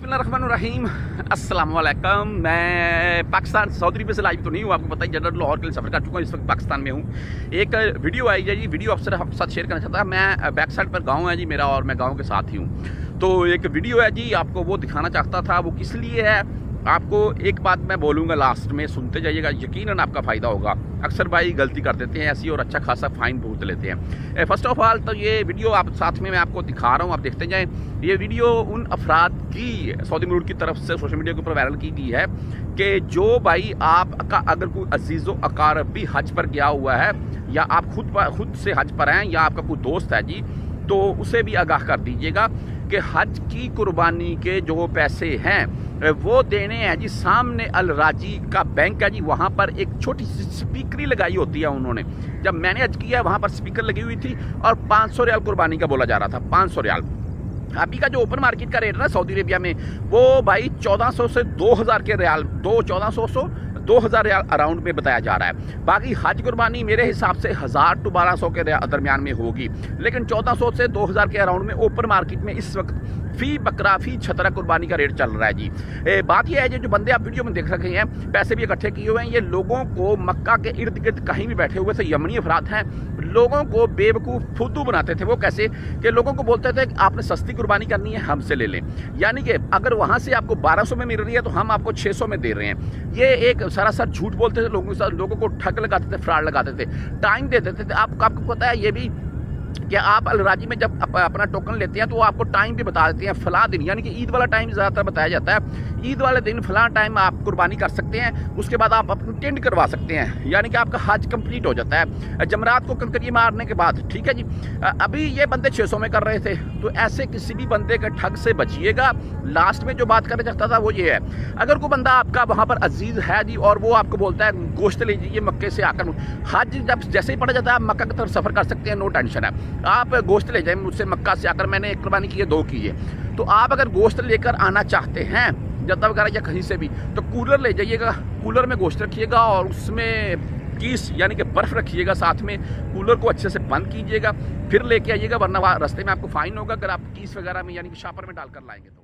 बिस्मिल्लाहिर्रहमानिर्रहीम अस्सलाम वालेकुम। मैं पाकिस्तान सऊदी अरब से लाइव तो नहीं हूँ, आपको पता ही जनरल लाहौर के लिए सफ़र कर चुका हूँ, इस वक्त पाकिस्तान में हूँ। एक वीडियो आई है जी, वीडियो आपसे साथ शेयर करना चाहता है। मैं बैक साइड पर गाँव है जी मेरा, और मैं गाँव के साथ ही हूँ। तो एक वीडियो है जी, आपको वो दिखाना चाहता था। वो किस लिए है, आपको एक बात मैं बोलूँगा, लास्ट में सुनते जाइएगा, यकीनन आपका फ़ायदा होगा। अक्सर भाई गलती कर देते हैं ऐसी, और अच्छा खासा फ़ाइन भुगत लेते हैं। फ़र्स्ट ऑफ ऑल तो ये वीडियो आप साथ में मैं आपको दिखा रहा हूँ, आप देखते जाएँ। ये वीडियो उन अफराद की सऊदी मुल्क की तरफ से सोशल मीडिया के ऊपर वायरल की गई है कि जो भाई आपका अगर कोई अजीज़ो अकारब भी हज पर गया हुआ है, या आप खुद से हज पर हैं, या आपका कोई दोस्त है जी, तो उसे भी आगाह कर दीजिएगा कि हज की कुर्बानी के जो पैसे हैं वो देने हैं जी। सामने अल राजी का बैंक है जी, वहाँ पर एक छोटी सी स्पीकरी लगाई होती है उन्होंने। जब मैंने हज किया वहाँ पर स्पीकर लगी हुई थी, और 500 रियाल कुर्बानी का बोला जा रहा था, 500 रियाल। अभी का जो ओपन मार्केट का रेट है ना सऊदी अरेबिया में, वो भाई 1400 से 2000 के रियाल, 2000 रियाल अराउंड में बताया जा रहा है। बाकी हज कुर्बानी मेरे हिसाब से 1000 to 1200 के दरमियान में होगी, लेकिन 1400 से 2000 के अराउंड में ओपन मार्केट में इस वक्त फी बकरा फी छतरा कुर्बानी का रेट चल रहा है जी। बात यह है जो बंदे आप वीडियो में देख रहे हैं, पैसे भी इकट्ठे किए हुए हैं, ये लोगों को मक्का के इर्द गिर्द कहीं भी बैठे हुए थे यमनी अफराद हैं, लोगों को बेवकूफ़ फुद्दू बनाते थे। वो कैसे कि लोगों को बोलते थे कि आपने सस्ती कुर्बानी करनी है, हमसे ले लें। यानी कि अगर वहाँ से आपको 1200 में मिल रही है तो हम आपको 600 में दे रहे हैं। ये एक सरासर झूठ बोलते थे लोगों के साथ, लोगों को ठग लगाते थे, फ्रॉड लगाते थे, टाइम देते थे। आपको पता है ये भी कि आप अलराजी में जब अपना टोकन लेते हैं तो वो आपको टाइम भी बता देते हैं, फला दिन, यानी कि ईद वाला टाइम ज़्यादातर बताया जाता है। ईद वाले दिन फला टाइम आप कुर्बानी कर सकते हैं, उसके बाद आप अपनी टेंड करवा सकते हैं, यानी कि आपका हज कंप्लीट हो जाता है जमरात को कंकरियाँ मारने के बाद। ठीक है जी। अभी ये बंदे 600 में कर रहे थे, तो ऐसे किसी भी बंदे के ठग से बचिएगा। लास्ट में जो बात करना चाहता था वो ये है, अगर कोई बंदा आपका वहाँ पर अजीज़ है जी, और वो आपको बोलता है गोश्त ले लीजिए मक्के से आकर, हज जब जैसे ही पड़ा जाता है आप मक्का की तरफ सफ़र कर सकते हैं, नो टेंशन है। आप गोश्त ले जाए मुझसे मक्का से आकर, मैंने एक कुर्बानी की है, 2 की है। तो आप अगर गोश्त लेकर आना चाहते हैं जद्दा वगैरह या कहीं से भी, तो कूलर ले जाइएगा, कूलर में गोश्त रखिएगा, और उसमें कीस यानी कि बर्फ़ रखिएगा साथ में। कूलर को अच्छे से बंद कीजिएगा, फिर लेके आइएगा, वरना रास्ते में आपको फ़ाइन होगा अगर आप कीस वगैरह में यानी कि शापर में डालकर लाएंगे तो।